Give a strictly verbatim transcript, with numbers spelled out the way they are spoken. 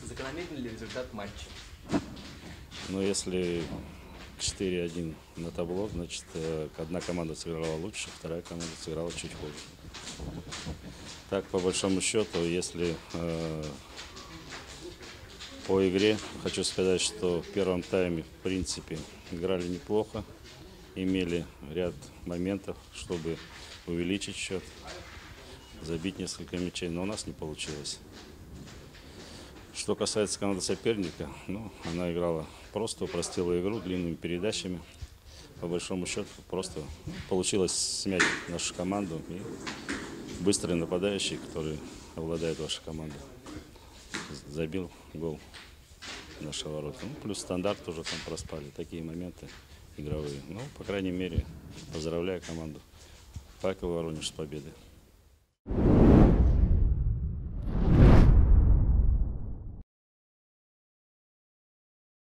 Закономерен ли результат матча? Но если четыре один на табло, значит, одна команда сыграла лучше, вторая команда сыграла чуть хуже. Так, по большому счету, если э, по игре, хочу сказать, что в первом тайме, в принципе, играли неплохо, имели ряд моментов, чтобы увеличить счет, забить несколько мячей, но у нас не получилось. Что касается команды соперника, ну, она играла просто, упростила игру длинными передачами. По большому счету, просто получилось смять нашу команду. И быстрый нападающий, который обладает вашей командой, забил гол в наши ворота. Ну, плюс стандарт уже там проспали. Такие моменты игровые. Ну, по крайней мере, поздравляю команду «Факел Воронеж» с победой.